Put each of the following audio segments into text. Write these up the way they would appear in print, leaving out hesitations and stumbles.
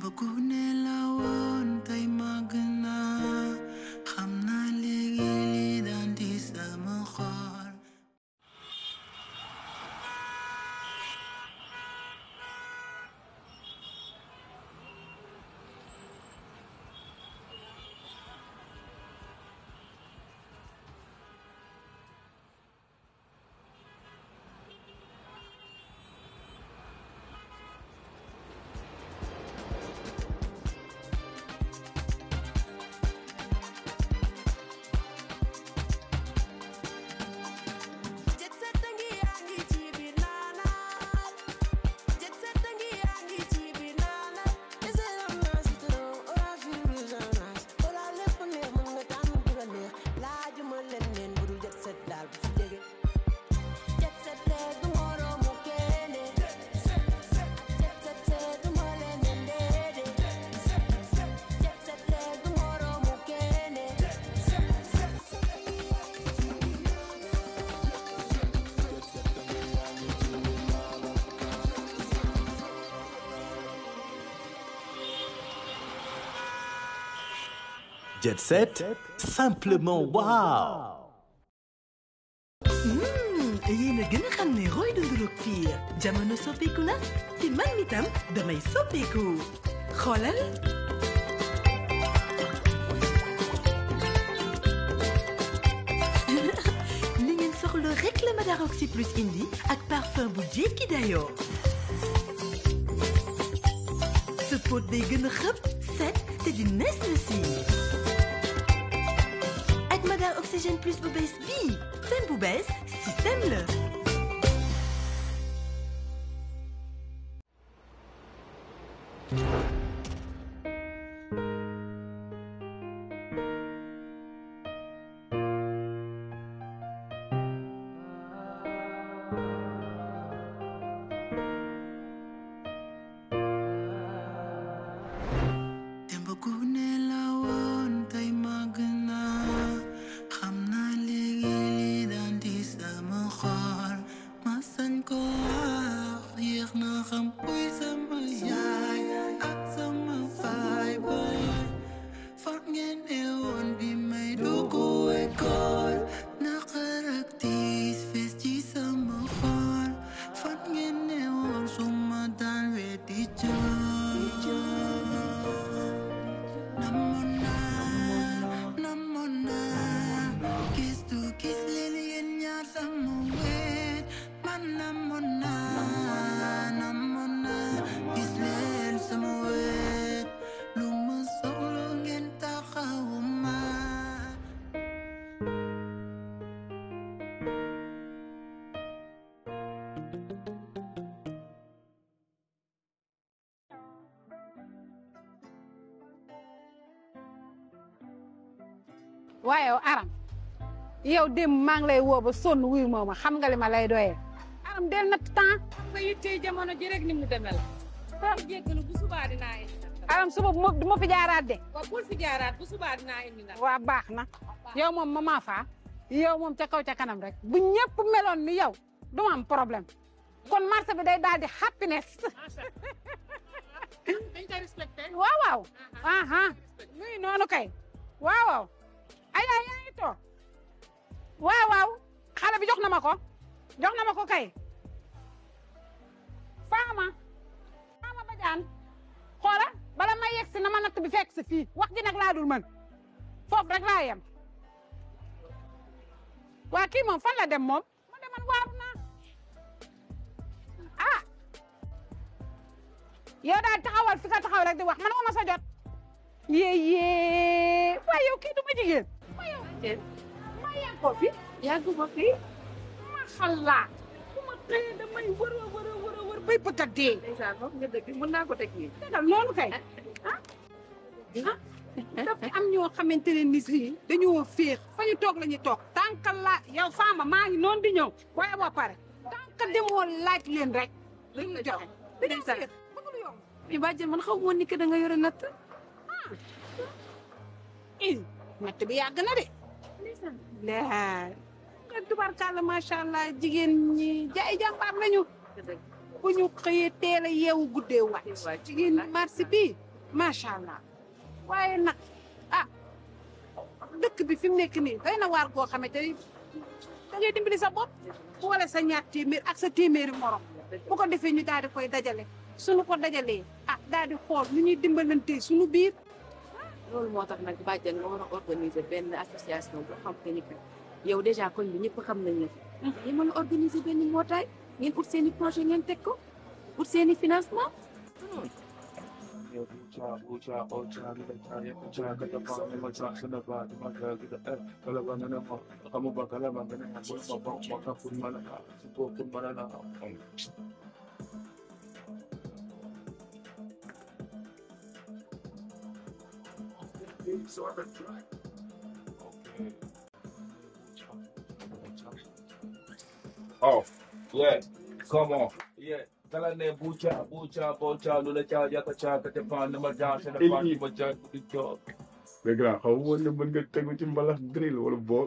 Jet Set, simplement waaw. yéen a gën a xam ne roy dundaluk piir jamono soppeeku na te man itam damay soppeeku xoolal. li ngeen soxla rek la Madaroxy Plus indi ak parfum bu jékki dayoo. sa pot day gën a xëpp set te di nees na si. ak Madar Oxygène Plus bu bees bii seen bu bees système la. waaye Aram yow dem maa ngi lay woo ba sonn wuyu moo ma xam nga li ma lay doyee Aram del natt temps xam nga yittee jamono ji rek ni mu demee la. maa ngi jéggalu bu subaa dinaa indi nag. Aram suba du ma fi jaaraat de. waaw bul fi jaaraat bu subaa dinaa indi nag. waa baax na yow moom mama fa yow moom ca kaw ca kanam rek bu ñëpp meloon ni yow du ma am problème kon marché bi day daal di happiness. dañ koy respecté. waaw waaw. muy noonu kay waaw waaw. ay yaa ngi toog waaw waaw xale bi jox na ma ko kay faama bajaan xoola bala ma yegg si na ma natt bi fekk si fii wax ji nag laa dul mën foofu rek laa yem waa kii moom fan la dem moom mu de man waaru naa yow daal taxawal fi ka taxaw rek di wax man ma sa jot yéyé waaye yow kii du ma jigéen ma yàgg ko fi yàggu ma fi. ma xalaat bu ma xëyee damay wër bay bëgg a dee. ndeysaan foofu nga dëgg mën naa ko teg nii. tegal noonu kay daf am ñoo xamante ne ni si dañoo féex fa ñu toog la ñuy toog tànk la yow faama maa ngi noonu di ñëw waaye boo pare tànk demoo laaj leen rek li ñu joxe dañoo féex bëgg lu yomb. mais bàjjen man xaw ma woon ni que da nga yore natt. natt bi yàgg na de. laa nga tubarkalla macha allah jigéen ñi jaay jàmbaar lañu bu ñu xëyee teel a yeewu guddee waay jigéen ñi marché bi macha allah waaye nag ah dëkk bi fi mu nekk nii doy na waar goo xamante ni da ngay dimbali sa bopp boole sa ñaar téeméer ak sa téeméeri morom bu ko defee ñu daal di koy dajale suñu ko dajalee ah daal di xool nu ñuy dimbalante suñu biir. loolu moo tax nag bàjjen nga war a organiser benn association boo xam te ni que yow déjà koñ bi ñëpp xam nañ la fi. ngeen mën a organiser benn mbootaay ngeen ut seen i projet ngeen teg ko ut seen i financement. Oh, yeah, come on. Yeah. Tala ne bucha, lula cha, yata cha, katefan, nama jasa, na party bacha, kudicho. mais grand xaw ma woon ne mën nga tegu ci mbalax drill wala boog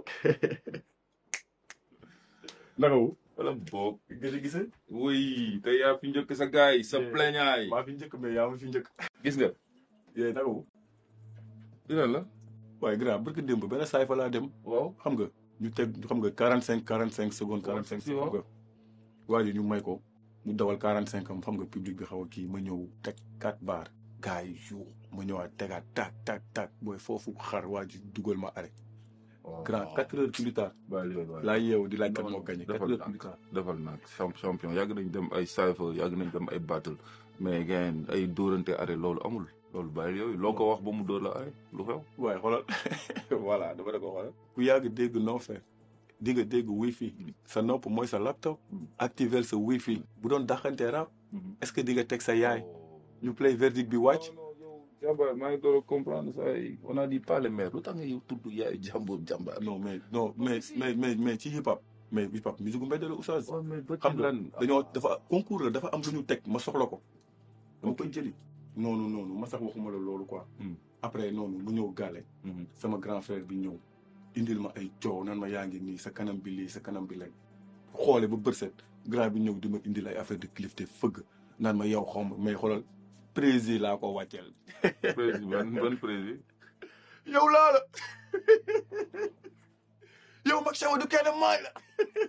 naka wu. Wala bok. gëj a gisee. Oui, te yaa fi njëkk sa gaay, sa pleñaay. maa fi njëkk mais yaa ma fi njëkk. Gis nga. yee naka wu. Dina la. waaye grand barke démb benn saay fa laa dem. Waaw. xam nga ñu teg xam nga 45 secondes 45 si xam nga. waa ji ñu may ko mu dawal 45 am xam nga public bi xaw a kii ma ñëw teg 4 bar. gars yi jour ma ñëwaat tegaat tak booy foofu xar waa ji dugal ma arrêt. grand 4 heures plus tard. laa yeewu di laaj kat moo gagné 4 heures plus tard. defal nag champion yàgg nañ dem ay cypher yàgg nañ dem ay battle mais ngeen ay dóorante arrêt loolu amul loolu bàyyi yooyu loo ko wax ba mu dóor la arrêt lu xew. waaye xoolal voilà dama da ko xoolal. ku yàgg dégg non faire di nga dégg wifi sa nopp mooy sa laptop activer sa wifi bu doon daxante rap est-ce que di nga teg sa yaay ñu play verdict bi wàcc. Jàmbaar maa ngi doon comprendre ça on a dit pas le maire lu tax nga yow tudd yaayu jàmbaar. non mais ci hip hop. mais hip hop musique mbedd la oustaz. xam nga dañoo dafa concours la dafa am lu ñu teg ma soxla ko. dama koy jëli. noonu ma sax waxuma la loolu quoi. après noonu mu ñëw gàlle. sama grand frère bi ñëw indil ma ay coow nan ma yaa ngi nii sa kanam bi lii sa kanam bi lay xoole ba bërset grand bi ñëw di ma indil ay affaire de clifté fëgg naan ma yow xaw ma mais xoolal président laa ko wàcceel. président ban président. yow laa la yow mag sawa du kenn maay la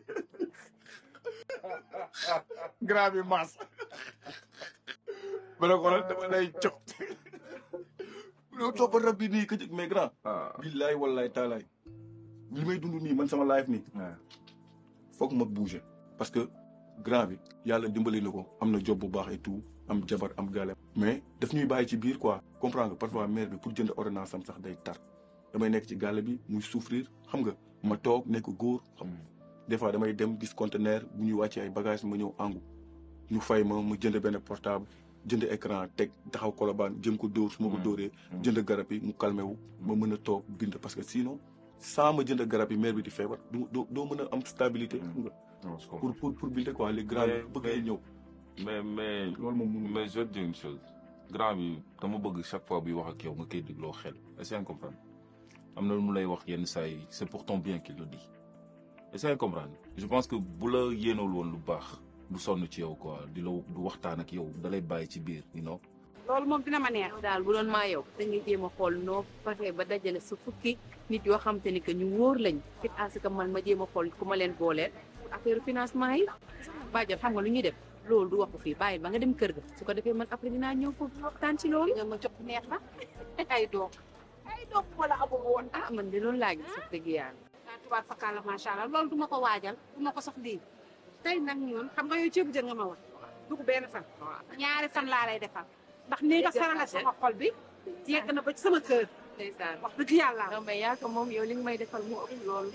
grand bi mas ba ne xoolal dama lay jox yow toppa rab bi nii ka jëg mais grand billaay wallaay taalaay li may dund nii man sama life nii foog ma bouger parce que grand bi yàlla dimbali na ko am na job bu baax et tout am jabar am gale mais daf ñuy bàyyi ci biir quoi comprendre nga parfois mère bi pour jënd ordonnance am sax day tar damay nekk ci gàlle bi muy souffrir xam nga ma toog nekk góor xam des fois damay dem gis conteneur bu ñuy wàccee ay bagages ma ñëw angu ñu fay ma jënd benn portable jënd écran teg taxaw kolobaan jëm ko dóor su ma ko dóoree jënd garab yi mu calmé wu ma mën a toog bind parce que sinon sans ma jënd garab yi mère bi di feebar doo mën a am stabilité xam nga pour bind quoi les grands bëgg ñëw mais loolu moom mais je dis une chose grand bi dama bëgg chaque fois buy wax ak yow nga koy dégloo xel est-ce que comprendre am na lu mu lay wax yenn saa yi c'est pour ton bien qu'il le dit est-ce que comprendre je pense que bu la yéenewul woon lu baax du sonn ci yow quoi di la du waxtaan ak yow da lay bàyyi ci biir you know. loolu moom dina ma neex. daal bu doon maa yow dañuy jéem a xool noo fexe ba dajale sa fukki nit yoo xam te ni que ñu wóor lañ fit à ce que man ma jéem a xool ku ma leen booleel affaire financement yi bàjjal xam nga lu ñuy def loolu du waxu fii bàyyi ba nga dem kër ga su ko defee man après dinaa ñëw foofu waxtaan ci loolu. nga ma jox neex na ay doom wala amul woon. ah man de loolu laa gis sax dëgg yàlla. tubaab fakkaala macha allah loolu duma ko waajal duma ko sax lii tey nag ñun xam nga yow ceebu jën nga ma wax dugg benn fan. ñaari fan laa lay defal ndax nii nga sarala sama xol bi yegg na ba ci sama kër. ndeysaan wax dëgg yàlla. non mais yaa ko moom yow li nga may defal mu ëpp loolu.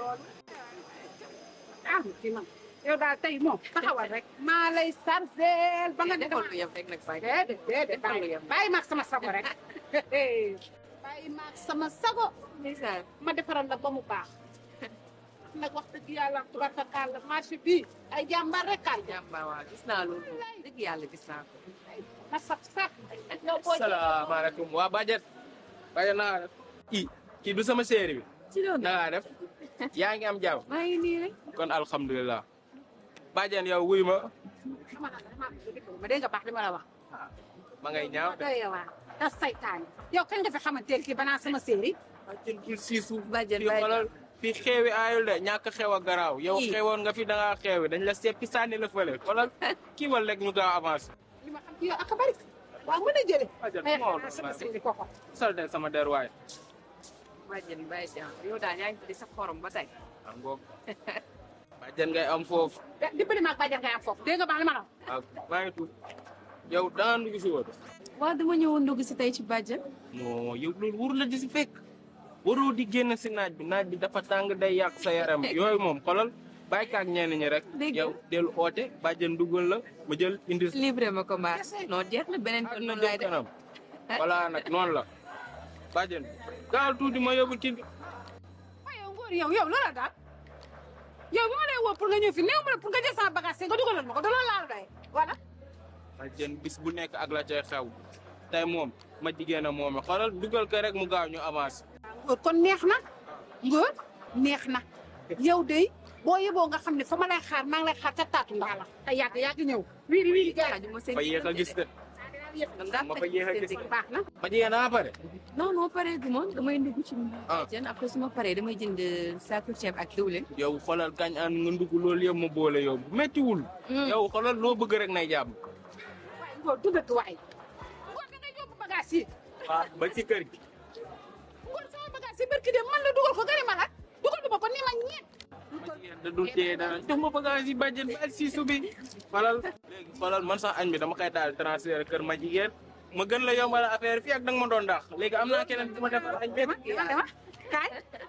ah kii man yow daal tey moom taxawal rek. maa lay sarcel ba nga defal lu yem rek nag bàyyi. déedéet bàyyi maag sama sago rek. bàyyi maag sama sago. ndeysaan ma defaral la ba mu baax. nag wax dëgg yàlla tubarfakalla marché bii ay jàmbaar rek kaal. jàmbaar waaw gis naa loolu dëgg yàlla gis naa ko. na sap. salaamaaleykum waa Badiane. Badiane na nga def. kii du sama séeri bi. ci loolu na nga def. yaa ngi am jàmm. maa ngi nii rek. kon alhamdulilah. Badiane yow wuy ma. ma dégg nga baax li ma la wax. ma ngay ñaaw de. te saytaane yow kañ nga fi xamante kii banaa sama séeri bàjjen bul siisu Bàjjen fii xoolal fii xeewi aayul de ñàkk xew a garaaw yow Ii. xewoon nga fi da ngaa xeewi dañ la seppi sànni la fële xoolal kii wal rek ñu gaaw avancé li ma xam ci yow ak a bari waaw mën a jële bàjjen ay moo xanaa sama séeri koko sal de sama der waay bàjjen bàyyi si yow daal yaa ngi di sa xorom ba tey am ngoog bàjjen ngay am foofu dimbali maag bàjjan ngay am foofu dégg nga baax li ma la wax waaw maa ngi tudd yow da nga dugg si woon waaw dama ñëwoon ndugg si tey ci bàjjen non yow loolu waru la di si fekk waroo di génn si naaj bi dafa tàng day yàq sa yaram yooyu moom xolal bàyyi kaak ñenn ñi rek Dégg yow dellu oote bàjjen dugal la ma jël indi livré ma ko mbaa non jeex na beneen ak yoon na noonu jëm laay def kanam voilà nag noonu la bàjjen gaal tuuti ma yóbbu kii bi waaye yow ngóor yow loola daal yow moo lay woo pour nga ñëw fi néew ma la pour nga jël sama bagage nga dugalal ma ko da loolu laa la doy voilà bàjjen bis bu nekk ak la cay xew tey moom ma jigéen a moome xoolal dugal ko rek mu gaaw ñu avance ngóor kon neex na ngóor neex na yow de boo yeboo nga xam ne fa ma lay xaar maa ngi lay xaar ca taatu ndaa la te yàgg ñëw wiiri gaay xaju ma seen fa yéex a gis de man daal ma fa yéex a gis baax na ma jigéen a pare non pare gu ma damay ndugg ci bàjjen après su ma paree damay jënd saaku ceeb ak diwlin yow xoolal kañ an nga ndugg loolu yëpp ma boole yow bu méttiwul yow xoolal loo bëgg rek nay jàmm waaye ngóor du dëkk waaye ngóor da ngay yóbbu bagage yi waaw ba ci kër gi ngóor sama bagage yi barki de man la dugal ko gari ma la dugal du ma ko ni ma ñeent da dul tee dara jox ma bagage yi bàjjen ba siisu bi xoolal léegi xoolal man sax añ bi dama koy daal transfert kër ma jigéen ma gën la yombal affaire fii ak danga ma doon daax léegi am naa keneen bu ma defal añ bi dama kaay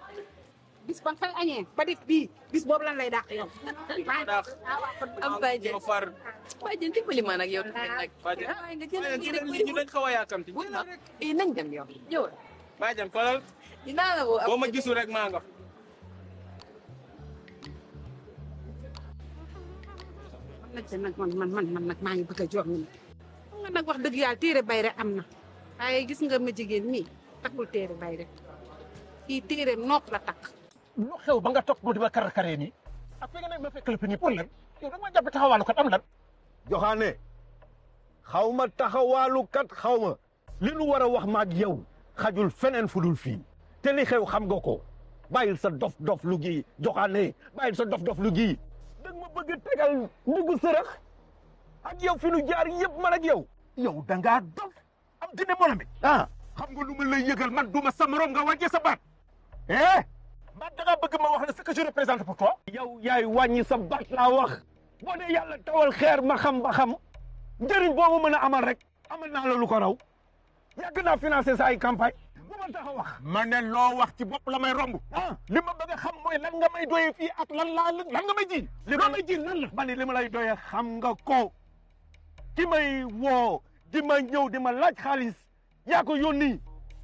bis ba nga fay añee ba def bii bis boobu lan lay dàq yow daax am bàjjen ma far bàjjen dimbali ma nag yow tamit nag bàjjen waaye nga jël lii rek ñu dañ xaw a yàkkamti nañ dem yow ñëwal bàjjen xoolal dinaa la woo boo ma gisul rek maa nga nag man nag maa ngi bëgg a jox ñu xam nga nag wax dëgg yàlla téere bay rek am na waaye gis nga ma jigéen nii takkul téere bay rek kii téere nopp la takk lu xew ba nga topp ma di ma karakaree nii ak fi nga ne ma fekk la fi nii pour lan yow da nga ma jàpp taxawaalu kat am lan Joxaane xaw ma taxawaalu kat xaw ma li nu war a wax maag yow xajul feneen fu dul fii te li xew xam nga ko bàyyil sa dof lu gi Joxaane bàyyil sa dof lu gi da nga ma bëgg a tegal ndugu sërëx ak yow fi nu jaar yëpp man ak yow yow da ngaa dof am dine molam bi xam nga lu ma lay yëgal man duma sa morom nga wàcce sa baat man da ngaa bëgg ma wax la ce que je représente pour toi yow yaay wàññi sa baat laa wax boo dee yàlla tawal xeer ma xam ba xam njëriñ boobu mën a amal rek amal naa la lu ko raw yàgg naa financé sa ay campagne bu ma tax a wax ma ne loo wax ci bopp la may romb li ma bëgg a xam mooy lan nga may doyee fii ak lan nga may jiin loo may jiin lan la ma ne li ma lay doyee xam nga ko ki may woo di ma ñëw di ma laaj xaalis yaa ko yónni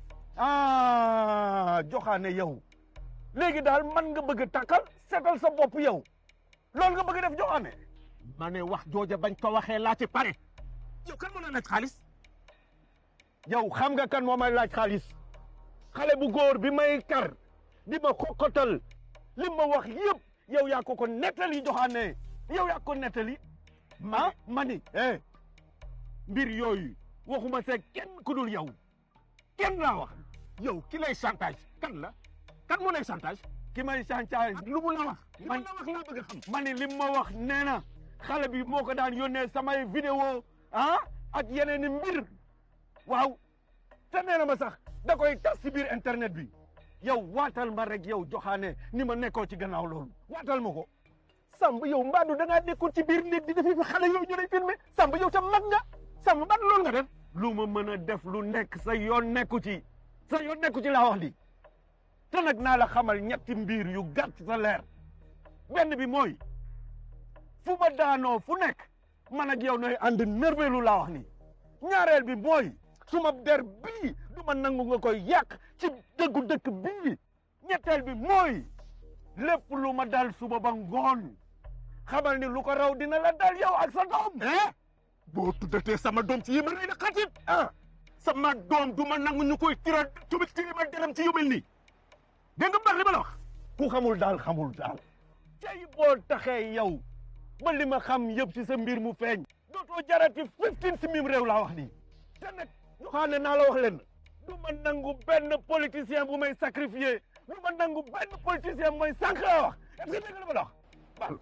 Joxaane yow léegi daal man nga bëgg a takkal seetal sa bopp yow loolu nga bëgg a def Joxaane ma ne wax jooja bañ ko waxee laa ci pare yow kan mën a laaj xaalis yow xam nga kan moo may laaj xaalis xale bu góor bi may kar di ma xoqatal li ma wax yëpp yow yaa ko nettali Joxaane yow yaa ko nettali ma ni mbir yooyu waxuma see kenn ku dul yow kenn laa wax yow ki lay chantage kan la kan moo lay chantage ki may chantage lu mu la wax man la wax laa bëgg a xam ma ni li ma wax nee na xale bi moo ko daan yónnee samay vidéo ak yeneen i mbir waaw te nee na ma sax da koy tas si biir internet bi yow waatal ma rek yow Joxaane ni ma nekkoo ci gannaaw loolu waatal ma ko Samb yow mbaadu da ngaa nekkul ci biir néeg di defi fi xale yow ñu lay filmé Samb yow tam mag nga Samb mbaadu loolu nga def lu ma mën a def lu nekk sa yoon nekku ci laa wax di te nag naa la xamal ñetti mbir yu gàtt sa leer benn bi mooy fu ma daanoo fu nekk man ak yow nooy ànd nervelu laa wax ni ñaareel bi mooy suma der bii du ma nangu nga koy yàq ci dëggu dëkk bii ñetteel bi mooy lépp lu ma dal suba ba ngoon xamal ni lu ko raw dina la dal yow ak sa doom boo tuddatee sama doom ci yi ma rey na xatit sama doom du ma nangu ñu koy tira ma deram ci yu mel nii dégg nga baax li ma la wax ku xamul daal xamul daal tey boo taxee yow ba li ma xam yëpp ci sa mbir mu feeñ dootoo jarati 15 si mim réew laa wax nii te nag ñu xam ne naa la wax leen du ma nangu benn politicien bu may sacrifier du ma nangu benn politicien bu may sànq laa wax est-ce que dégg nga li ma la wax baal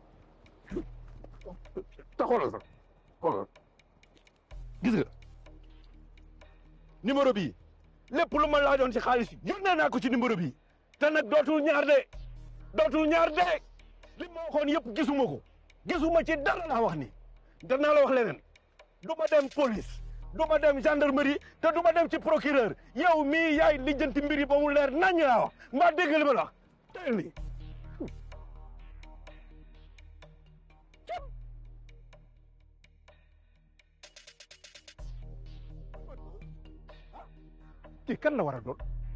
te xoolal sax xoolal gis nga numéro bii lépp lu ma laajoon ci xaalis yónnee naa ko ci numéro bii te nag dootul ñaar de li ma waxoon yëpp gisuma ci dara laa wax ni danaa la wax leneen du ma dem police du ma dem gendarmerie te du ma dem ci procureur yow mii yaay lijjanti mbir yi ba mu leer nañ laa wax mbaa dégg li ma la wax teel nii kii kan la war a doon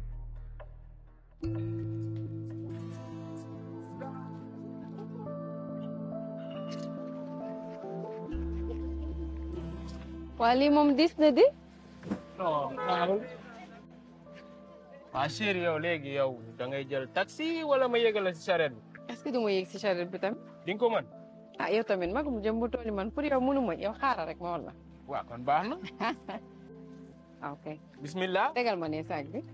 waa lii moom dis na di. non xaaral. waa chérie yow léegi yow da ngay jël taxi wala ma yëgal la si charrette bi. est-ce que du ma yëg si charrette bi tamit. di nga ko mën. ah yow tamit magum jëm bu toll man pour yow mënu ma yow xaaral rek ma wala. waaw kon baax na. ok. bismillah. tegal ma ne saag bi.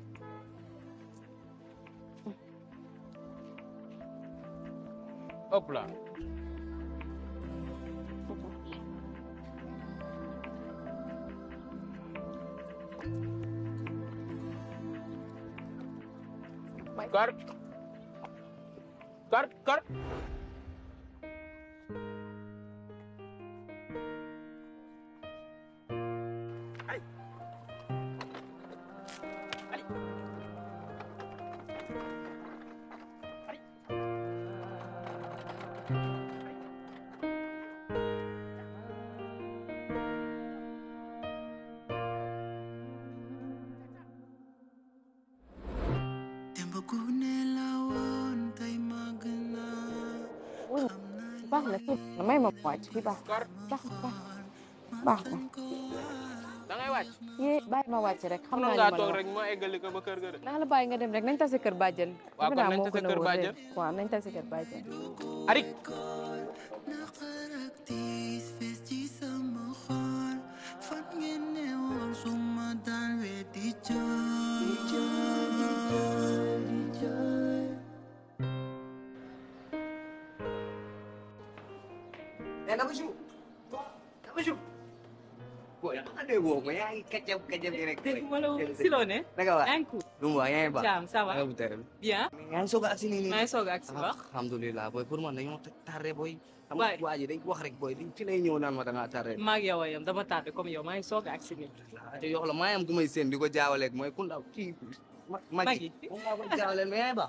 hop là. Kar. baax na fii may ma wàcc fii baax na. da ngay wàcc. yee bàyyi ma wàcc rek. xam naa nga toog rek ma eggali ko ba kër ga de. naa la bàyyi nga dem rek nañ tase kër bàjjen. waaw kon nañ tase kër bàjjen. waaw nañ tase kër bàjjen. Arik. Silone. Jam, ça va? Bien. Yaa ngi soog a agsi nii. maa ngi soog a agsi wax. Alhamdulilah boy pour man dañoo tardé boy. waay waa ji dañ wax rek boy dañ fi lay ñëw naan ma da ngaa tardé. maa ngi yow a yem dama tardé comme yow maa ngi soog a agsi nii. te yow la maa yam ku may seen di ko jaawaleeg mooy ku ndaw kii. Magi moom laa ko jaawaleel mais yaay ba.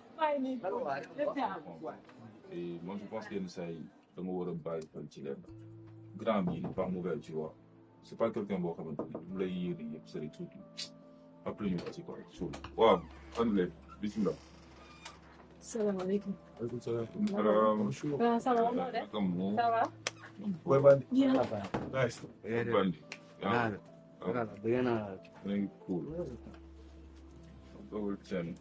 Et moi je pense que yenn saa yi da nga war a bàyyi xel ci lenn grand bi il n'est pas mauvais tu vois c'est pas quelqu'un boo xamante ni mu lay yéeri yëpp c'est tout après ñu ci quoi suul waaw andle bismillah. salaamaaleykum. waaleykum salaam. waaw ça va noo def. ça va. Boy Bandi. Nice. Bandi. Bena. Very cool. Double chin.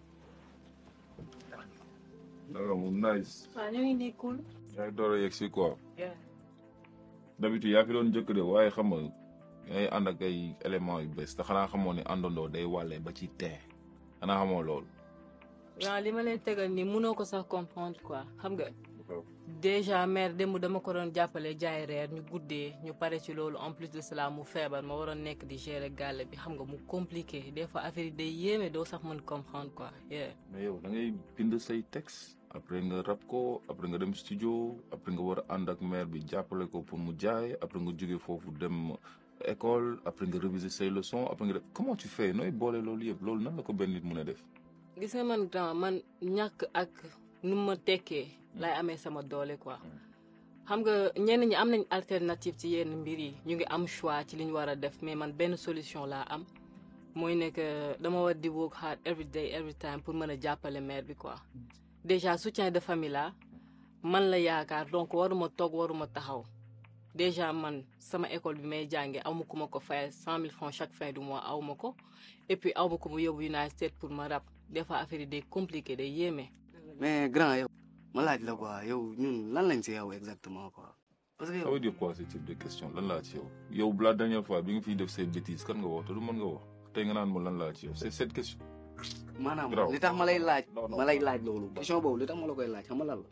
Nice. waaw ñu ngi nii cool. yaa ngi door a yegg si quoi. d'habitude yaa fi doon njëkk de waaye xam nga ngay ànd ak ay éléments yu bees te xanaa xamoo ne àndandoo day wàlle ba ci tee xanaa xamoo loolu. waaw li ma leen tegal nii mënoo ko sax comprendre quoi xam nga. déjà mère démb dama ko doon jàppale jaay reer ñu guddee ñu pare ci loolu en plus de cela mu feebar ma waroon nekk di gérer gàlle bi xam nga mu compliqué des fois affaire yi day yéeme doo sax mën comprendre quoi. mais yow da ngay bind say texte après nga rap ko après nga dem studio après nga war a ànd ak mère bi jàppale ko pour mu jaay après nga jóge foofu dem école après nga réviser say leçons après nga def comment tu fais nooy boole loolu yëpp loolu nan la ko benn nit mën a def. gis nga man grand man ñàkk ak nu ma tekkee lay amee sama doole quoi xam nga ñenn ñi am nañ alternative ci yenn mbir yi ñu ngi am choix ci li ñu war a def mais man benn solution laa am mooy nekk dama war di work hard every day every time pour mën a jàppale mère bi quoi déjà soutien de famille la man la yaakaar donc waruma toog waruma taxaw déjà man sama école bi may jànge awma ku ma ko fayal 100 000 francs chaque fin du mois awma ko et puis awma ko mu yóbbu United States pour ma rap des fois affaire yi day compliqué day yéeme. mais grand yow ma laaj la quoi yow ñun lan lañ ci yow exactement quoi. parce que yow ça veut dire quoi ce type de question lan laa ci yow yow la dernière fois bi nga fiy def say bêtises kan nga wax te du mën nga wax tey nga naan ma lan laa ci yow c'est cette question. maanaam li tax ma lay laaj loolu question boobu li tax ma la koy laaj xam nga lan la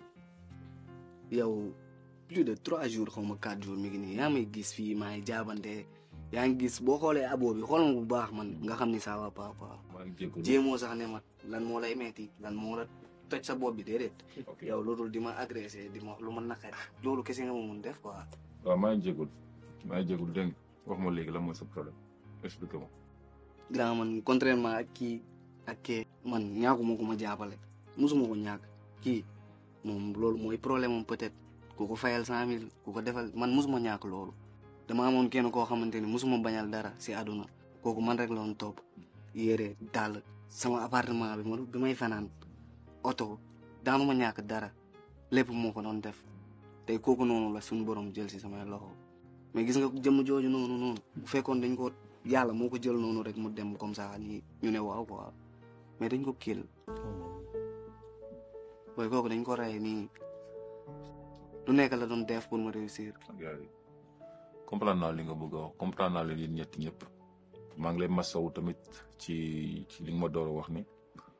yow plus de 3 jours xaw ma 4 jours mi ngi nii yaa may gis fii maa ngi jaabante yaa ngi gis boo xoolee abo bi xool ma bu baax man nga xam ni ça va pas quoi jéemoo sax ne ma lan moo lay metti lan moo la toj sa bopp bi déedéet yow loolu di ma agressé di ma lu ma naqari loolu kese nga ma mun def quoi. waaw maa ngi jégalu dégg nga wax ma léegi lan mooy sa problème explique-moi. grand man contrairement ak kii man ñaakuma ko ma jàppale musuma ko ñàkk kii moom loolu mooy problème am peut-être ku ko fayal 100 000 ku ko defal man musuma ñàkk loolu dama amoon kenn koo xamante ni musuma bañal dara si àdduna kooku man rek la doon topp yére dàll sama appartement bi may fanaan oto daanu ma ñàkk dara lépp moo ko doon def tey kooku noonu la suñu borom jël si samay loxo mais gis nga jëmm jooju noonu bu fekkoon dañ ko yàlla moo ko jël noonu rek mu dem comme ça ni ñu ne waaw quoi mais dañ ko kill booy kooku dañ ko rey nii lu nekk la doon def pour ma réussir. comprendre naa li nga bëgg a wax comprendre naa leen yéen ñetti ñëpp maa ngi lay masawu tamit ci li nga ma door a wax ni.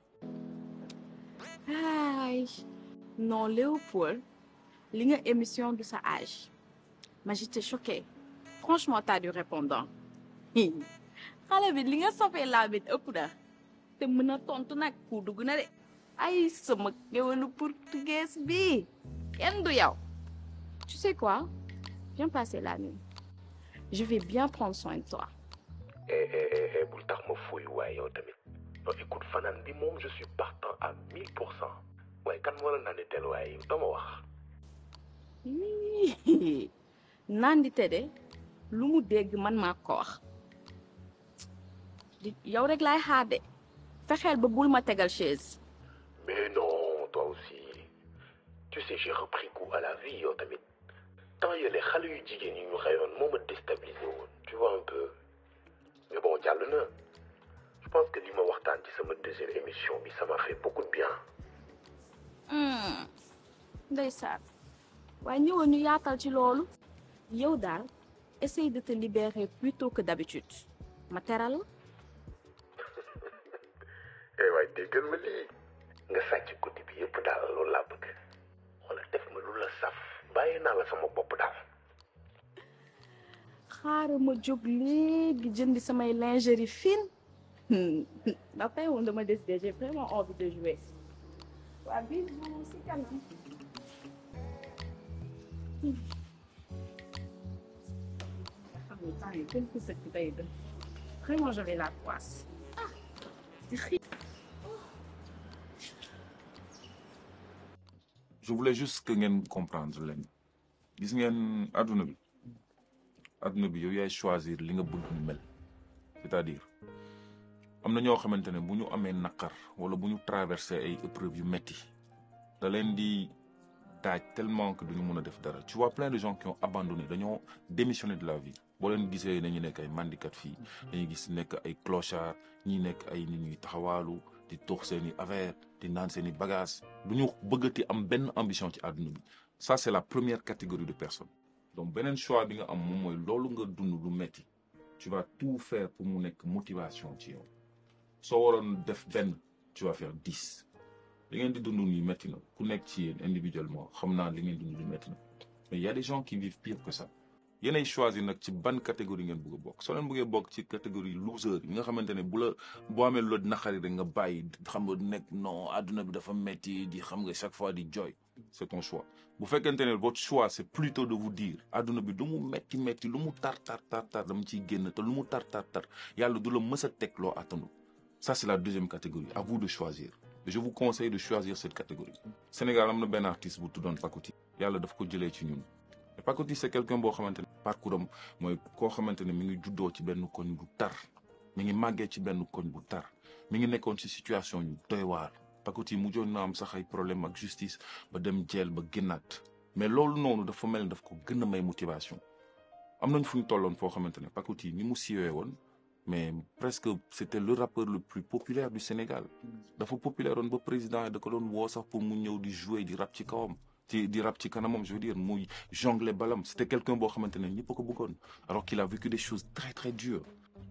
ay non Léopold li nga émission de sa âge ma j'étais choquée franchement t'as du répondant xale bi li nga sopee laa bit ëpp na te mën a tontu nag ku dugg na de ay sama géwélu portugais bi kenn du yow. Tu sais quoi? Viens passer la nuit. Je vais bien prendre soin de toi. bul tax ma fuy waaye yow tamit. non écoute fanaan bi moom je suis partant à 1000%. waaye kan moo la naan di teel waaye yow dama wax. naan di te de lu mu dégg man maa ko wax. yow rek laay xaar de fexeel ba bul ma tegal chaise. mais non toi aussi tu sais j'ai repris goût à la vie yow tamit. temps yële xale yu jigéen yi ñu xëyoon moo ma déstabilisé woon tu vois un peu mais bon jàll na je pense que li ma waxtaan ci sama deuxième émission bi ça m'a fait beaucoup de bien. ndeysaan waaye ñëwoon ñu yaatal ci loolu yow daal essaye de te libérer plus tôt que d'habitude ma teral la. waaye déggal ma lii nga sàcc guddi bi yëpp daal loolu laa bëgg xoolal def ma lu la saf. bàyyi naa la sama bopp daal. xaaral ma jóg léegi jëndi samay lingerie fine. ba tey woon dama décidé j'ai vraiment envie de jouer. waa bisous si kanam. Vraiment j'avais la poisse. je voulais juste que ngeen comprendre leen gis ngeen adduna bi yow yaay choisir li nga bëgg mu mel c'est-à-dire am na ñoo xamante ne bu ñu amee naqar wala bu ñu traversé ay épreuves yu metti da leen di taaj tellement que duñu mën a def dara tu vois plein de gens qui ont abandonné dañoo démissionné de la vie boo leen gisee dañuy nekk ay mandikat fii dañuy gis nekk ay clochard ñi nekk ay nit ñuy taxawaalu di tox seeni affaire di naan seeni bagage du ñu bëggati am benn ambition ci àdduna bi ça c'est la première catégorie de personnes donc beneen choix bi nga am moom mooy loolu nga dund lu metti tu vas tout faire pour mu nekk motivation ci yow soo waroon def benn tu vas faire 10 li ngeen di dund nii metti na ku nekk ci yéen individuellement xam naa li ngeen dund lu metti na mais il y a des gens qui vivent pire que ça yéenay choisir nag ci ban catégorie ngeen bëgg a bokk soo leen bëggee bokk ci catégorie loser yi nga xamante ne boo amee lu naqari rek nga bàyyi xam nga nekk non adduna bi dafa metti di xam nga chaque fois di joy c'est ton choix bu fekkente ne votre choix c'est plutôt de vous dire adduna bi lu mu metti lu mu tar dama ciy génn te lu mu tar yàlla du la mës a teg loo attanu ça c'est la deuxième catégorie à vous de choisir et je vous conseille de choisir cette catégorie Sénégal am na benn artiste bu tuddoon Pakouti yàlla daf ko jëlee ci ñun Pakouti c'est quelqu'un boo xamante ne parcours am mooy koo xamante ne mi ngi juddoo ci benn koñ bu tar mi ngi màggee ci benn koñ bu tar mi ngi nekkoon ci situation yu doy waar Pakouti mujjoon na am sax ay problème ak justice ba dem jeel ba génnaat mais loolu noonu dafa mel ni daf ko gën a may motivation am nañ fu ñu tolloon foo xamante ne Pakouti ni mu siiwee woon mais presque c'était le rappeur le plus populaire du Sénégal dafa populaire woon ba président yi da ko doon woo sax pour mu ñëw di jouer di rap ci kawam di rap ci kanamam je veux dire muy jongler balam c'était quelqu'un boo xamante ne ñëpp a ko bëggoon alors qu'il a vécu des choses très très dures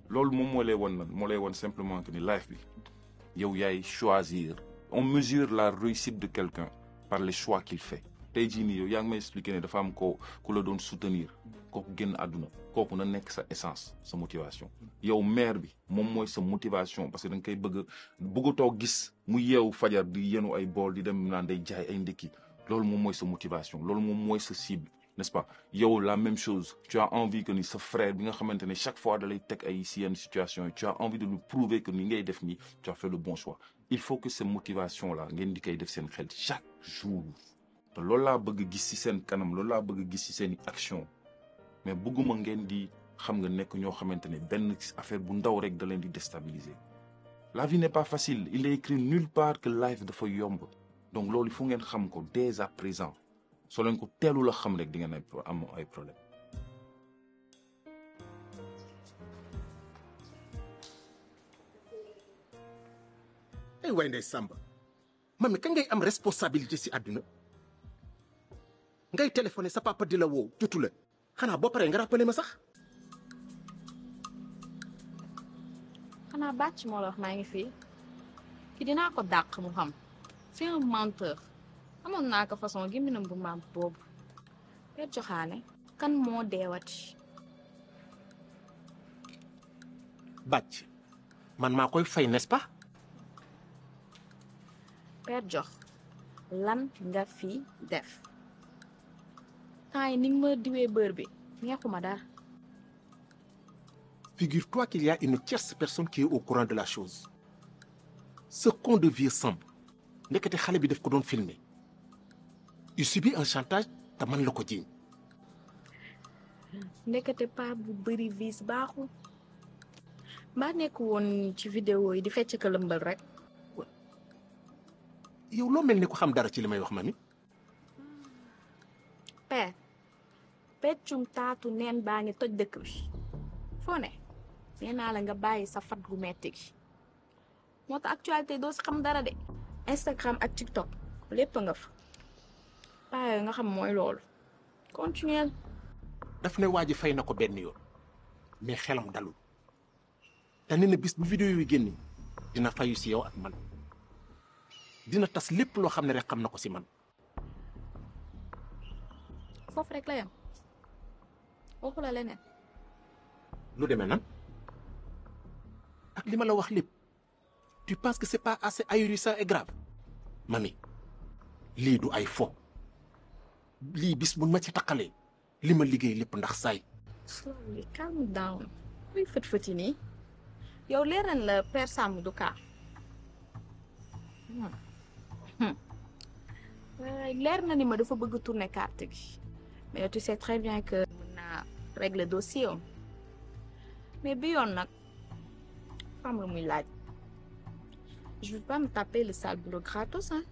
loolu moom moo lay won simplement que ni life bi yow yaay choisir. On mesure la réussite de quelqu'un par les choix qu'il fait. tey jii nii yow yaa ngi may expliquer ne dafa am ku la doon soutenir kooku génn àdduna kooku na nekk sa essence sa motivation yow mère bi moom mooy sa motivation parce que da nga koy bëggatoo gis mu yeewu fajar di yenu ay bool di dem naan day jaay ay ndekki loolu moom mooy sa motivation loolu moom mooy sa cible n'est-ce pas yow la même chose tu as envie que ni sa frère bi nga xamante ne chaque fois da lay teg ay si yenn situation yi tu as envie de lui prouver que ni ngay def nii tu as fait le bon choix il faut que ces motivations là ngeen di koy def seen xel chaque jour te loolu laa bëgg gis ci seen kanam loolu laa bëgg gis ci seen action mais bëgguma ngeen di xam nga nekk ñoo xamante ne benn affaire bu ndaw rek da leen di déstabiliser la vie n'est pas facile il est écrit nulle part que life dafa yomb donc loolu il faut ngeen xam ko dès à présent soo leen ko teelu la xam rek di ngeen am ay problème ay waay ndey Samba mami kañ ngay am responsabilité ci àdduna ngay téléphoné sa papa di la woo jotu la xanaa boo paree nga rappelé ma sax xanaa bàcc moo la wax maa ngi fii ki dinaa ko dàq mu xam c'est un menteur amoon naa ko façon gi minam bu maam boobu Père Joxaane kan moo deewati bàcc man maa koy fay n'est-ce pas Père Jox lan nga fi def temps yi ni nga ma diwee beurre bi neexuma dara figure-toi qu'il y a une tierce personne qui est au courant de la chose ce con de vieux Samb ndekete xale bi daf ko doon filmer il subit un chantage te man la ko jiiñ ndekete pa bu bëri vis baaxul mbaa nekk woon ci vidéo yi di fecc ka lëmbal rek yow loo mel ni ko xam dara ci li may wax mami Père peccum taatu neen baa ngi toj dëkk bi foo ne nee naa la nga bàyyi sa fat gu metti gi moo tax actualité doo si xam dara de Instagram ak TikTok lépp nga fa paa nga xam mooy loolu continuer daf ne waa ji fay na ko benn yoon mais xelam dalul te nee na bis bu vidéo yi génn dina fayu si yow ak man dina tas lépp loo xam ne rek xam na ko si man foofu rek la yam waxu la leneen lu demee nan ak li ma la wax lépp tu penses que c'est pas assez ahurissant et grave mami lii du ay fo lii bis buñ ma ci taqalee li ma liggéey lépp ndax saay slowly calm down muy fët-fëti nii yow leeral la Père Samb du kaa leer na ni ma dafa bëgg tourner carte gi mais tu sais très bien que mën naa régler dossier am mais bi yoon nag fam lu muy laaj je veux pas me taper le sale boulot gratos hein.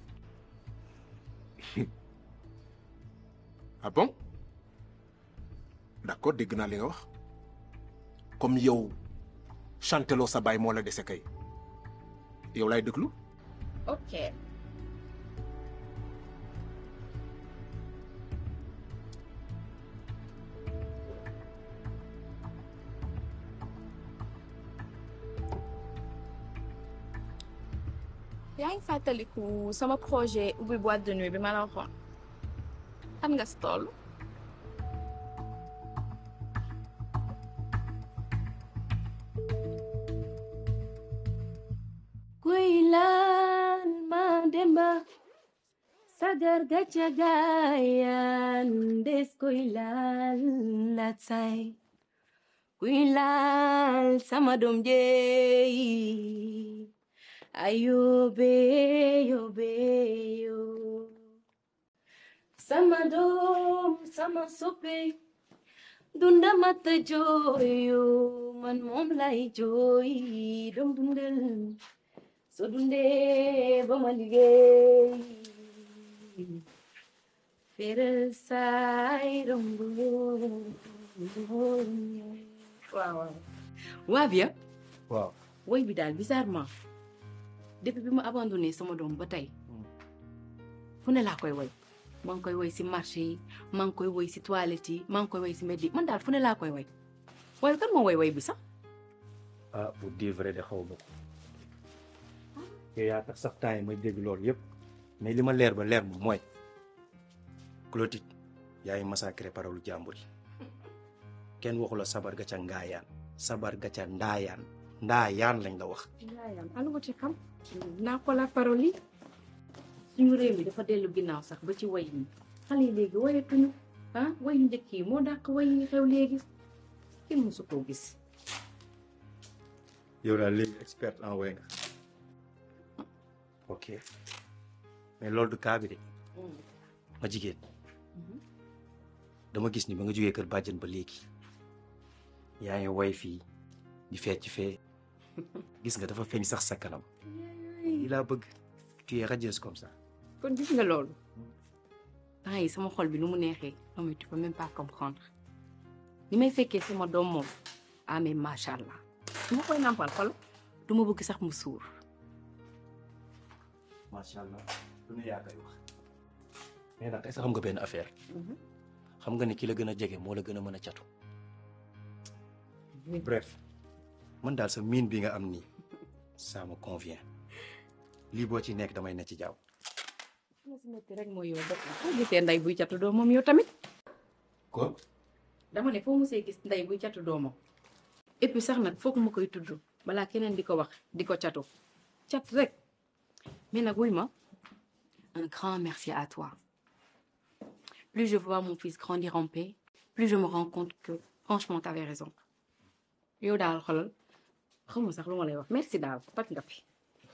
ah bon d'accord dégg naa li nga wax comme yow chanteloo sa baay moo la dese kay yow laay déglu ok yaa ngi fàttaliku sama projet ubbi boîte de nuit bi ma la waxoon xam nga si toll kuy laal ma demba sagar gacha gayan des kuy laal latsay kuy laal sama dom jeyi ayobe yobe yo sama dom sama sope dunda mata joyo man mom lay joy dom dundal so dunde ba ma liggéey feral say rombo waaw waa Vieux waaw woy bi daal bizarrement depuis bi ma abandonné sama doom ba tey fu ne laa koy woy maa ngi koy woy si marché yi maa ngi koy woy si toilette yi maa ngi koy woy si mbedd yi man daal fu ne laa koy woy waaye kan moo woy bi sax ah pour dire vrai de xaw ma ko yow yaa tax sax temps yi may dégg loolu yëpp mais li ma leer ba leer moom mooy Clotilde yaay massacré parole jàmbur yi kenn waxu la sabar ga ca ngaayaan sabar ga ca ndaayaan lañ la wax. ndaayaan alu ma ci xam naa ko la parole yi suñu réew mi dafa dellu ginnaaw sax ba ci way yi xale yi léegi wayatuñu ah way yu njëkk yi moo dàq way yi xew léegi kenn mësu koo gis. yow daal léegi expert en way nga ok mais loolu du cas bi de ma jigéen dama gis ni ba nga jógee kër bàjjen ba léegi yaa ngi way fii di fecc fee gis nga dafa feeñ sax sa kanam yi laa bëgg tu es radieuse comme ça. kon gis nga loolu temps yi sama xol bi nu mu neexee non mais tu peux même pas comprendre ni may fekkee sama doom moom ah mais macha allah su ma koy nampal xol du ma bëgg sax mu suur. macha allah lu ne yaa koy wax mais nag est-ce que xam nga benn affaire xam nga ni ki la gën a jege moo la gën a mën a catu. bref man daal sa miin bi nga am nii ça me convient lii boo ci nekk damay ne ci jaww. ma si metti rek mooy yow def na foo gisee nday buy catu doomam yow tamit. quoi. dama ne foo musee gis nday buy catu doomam. et puis sax nag foog ma koy tudd balaa keneen di ko wax di ko catu cat rek mais nag wuy ma un grand merci à toi. Plus je vois mon fils grandir en paix, plus je me rends compte que franchement t'avais raison. yow daal xoolal xaw ma sax lu ma lay wax merci daal pat nga fi.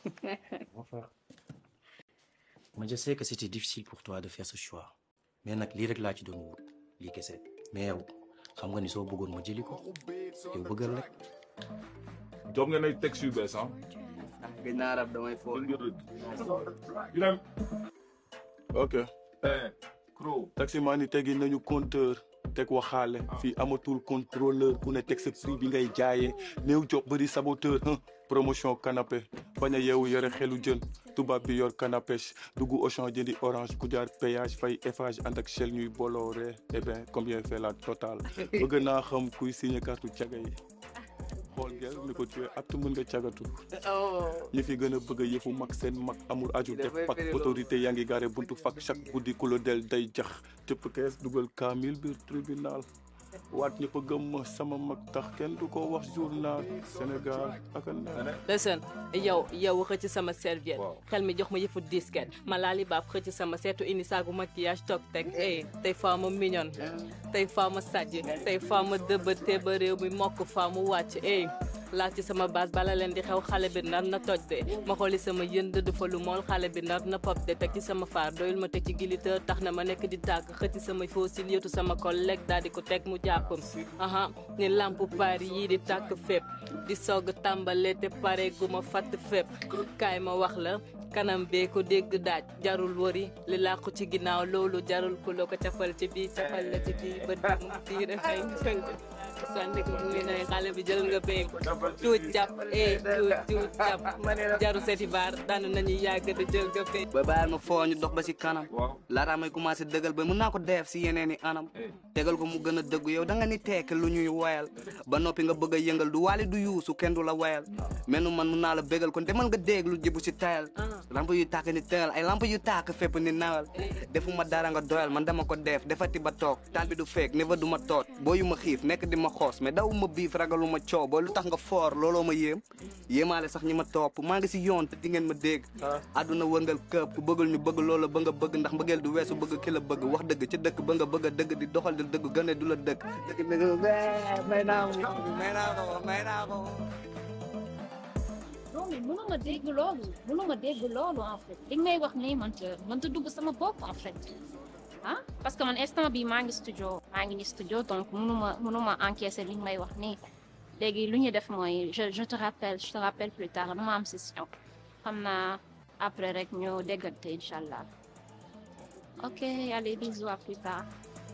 mais je sais que c'était difficile pour toi de faire ce choix mais nag lii rek laa ci doon wut lii kese mais yow xam nga ni soo bëggoon ma jëli ko yow bëggal rek. job nga nay texte yu bees ah. gëj naa rab damay fool. ok. taximaan yi tegi nañu compteur teg waxaale fii amatul contrôleur ku ne teg sa prix bi ngay jaayee néew job bëri saboteur promotion canapé bañ a yeewu yore xelu jën tubaab bi yor canapé dugg Auchan jëndi orange ku jaar péage fay Eiffage ànd ak Shell ñuy boloré eh bien combien fait la totale bëgg naa xam kuy signé carte caga yi xool ngeen ni ko tuye apte mën nga cagatu ñi fi gën a bëgg a yëfu mag seen mag amul aju def pak autorité yaa ngi gaare buntu fak chaque guddi ku la del day jax cëpp kees dugal kaamil biir tribunal waat ñëpp a gëm ma sama mag tax kenn du ko wax journal Sénégal ak listen yow xëcc sama serviette xel mi jox ma yëfu disquette ma laali baab xëcc sama seetu indi saagu maquillage toog teg tey faa ma mignon tey faa ma sàjj tey faa ma dëbate ba réew mi mokk faa mu wàcc laal ci sama base bala leen di xew xale bi nar na toj de ma xooli sama yënd du fa lu mool xale bi nar na pop de teg ci sama faar doyul ma teg ci giliteur tax na ma nekk di tàgg xëcc sama foosil yëtu sama collègue daal di ko teg mu jàppam aha ni lamp paari yii di tàkk fépp di soog tàmbale te pare gu ma fatt fépp kaay ma wax la kanam bee ko dégg daaj jarul wari li làqu ci ginnaaw loolu jarul ku loo ko cafal ci bii cafal la ci bii ba dem tii dafay sànni ko muy ne xale bi jël nga béy tuut jàpp tuut jàpp jaru seeti baar daan nañu yàgg da jël nga béy ba bàyyil ma foo ñu dox ba si kanam laataa may commencé dëggal ba mën naa ko def si yeneen i anam tegal ko mu gën a dëgg yow da nga ni tekk lu ñuy woyal ba noppi nga bëgg a yëngal du waali du yuusu kenn du la woyal mel man mun naa la bégal kon demal nga dégg lu jibu si tayal lamp yu tàkk ni tëral ay lamp yu tàkk fépp ni nawal defuma dara nga doyal man dama ko def defati ba toog taal bi du feek ne fa du ma toot boo yu ma xiif nekk di ma xoos mais daw ma biif ragalu ma coow booy lu tax nga foor looloo ma yéem yéemaale sax ñi ma topp maa ngi si yoon te di ngeen ma dégg àdduna wërngal këpp ku bëggul ñu bëgg loola ba nga bëgg ndax mbëggeel du weesu bëgg ki la bëgg wax dëgg ca dëkk ba nga bëgg a dëgg di doxal di dëgg gëne du la dëkk may naa ko non mais mënuma dégg loolu en fait li ngay wax nii man ta dugg sama bopp en fait ah parce que man instant bi maa ngi ni studio donc mënuma encaisser li may wax nii léegi lu ñuy def mooy je te rappelle plus tard dama am session xam naa après rek ñu déggante inchallah ok allez bisous à plus tard.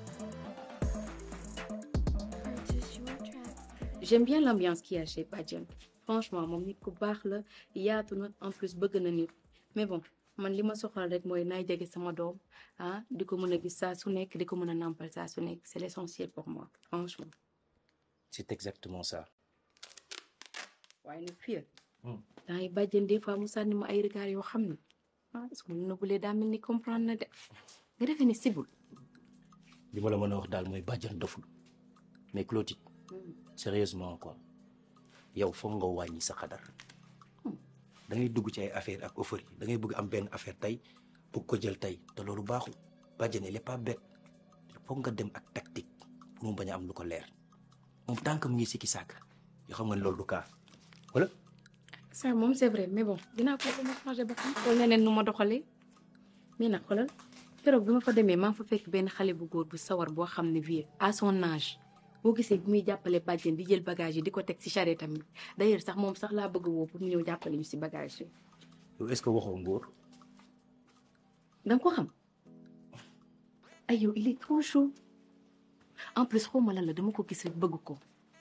J'aime bien l'ambiance qu'il y a chez Badiane franchement moom nit ku baax la yaatu na en plus bëgg na nit mais bon man li ma soxal rek mooy naay jege sama doom di ko mën a gis saa su nekk di ko mën a nampal saa su nekk c'est l'essentiel pour moi franchement. C'est exactement ça waaye nag fii temps yi bàjjen des fois mu sànni ma ay regard yoo xam ne est-ce que mu nëbbulee daa mel ni comprendre na de nga defee ni sibul. li ma la mën a wax daal mooy bàjjan doful mais Clotilde sérieusement quoi yow foog nga wàññi sa xadar da ngay dugg ci ay affaire ak offre yi da ngay bëgg am benn affaire tey bëgg ko jël tey te loolu baaxul bàjjan elle est pas bête foog nga dem ak tactique pour mu bañ a am lu ko leer moom tant que mu ngi sikki sàkk yoo xam nga ne loolu du kaa wala. ça moom c'est vrai mais bon dinaa ko dama changé ba xam xool neneen nu ma doxalee mais nag xoolal keroog bi ma fa demee maa ngi fa fekk benn xale bu góor bu sawar boo xam ne vie à son âge boo gisee bi muy jàppale bàjjen di jël bagage yi di ko teg si charrette tamit d'ailleurs sax moom sax laa bëgg woo pour mu ñëw jàppale ñu si bagage yi. yow est-ce que waxoo ngóor. danga ko xam ay yow il est trop chaud en plus xaw ma lan la dama ko gis rek bëgg ko.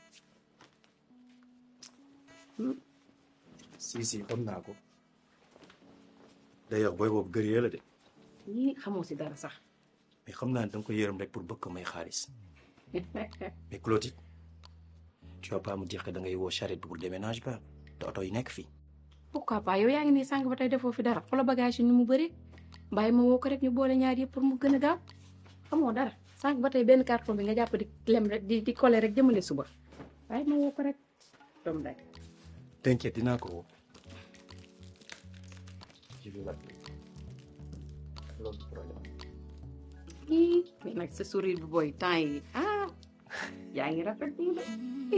si xam naa ko d'ailleurs booy boobu gërëyee la de. yii xamoo si dara sax. mais xam naa ne danga ko yërëm rek pour bëgg ko may xaalis mais Clotilde tu vas pas me dire que da ngay woo charrette pour déménage ba te oto yi nekk fii. pourquoi pas yow yaa ngi nii sànq ba tey defoo fi dara xoolal bagage yi ni mu bëri bàyyi ma woo ko rek ñu boole ñaar yëpp pour mu gën a gaaw xamoo dara sànq ba tey benn carton bi nga jàpp di lem rek di coller rek jëmale suba bàyyi ma woo ko rek doom day. t'inquiète dinaa ko woo. je vais l'appeler. loolu problème. mais nag sa sourire bi booy temps yi yaa ngi rafet nii de.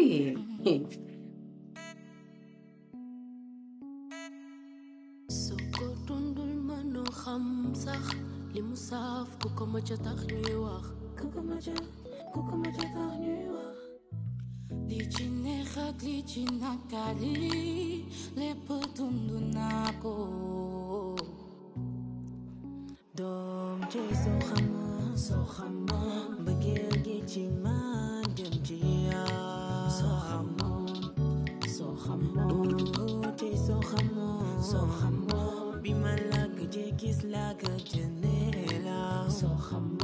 soo ko dundul mënoo xam sax li mu saaf ku ko ma ca tax ñuy wax ku ko ma ca tax ñuy wax li ci neex ak li ci nakari lépp dund naa ko doom ci soo xamoon mbëggeel gi ci man dem ci yaa soo xamoon ci soo xamoon bi ma la gëjee gis la gëjee ne la soo xamoon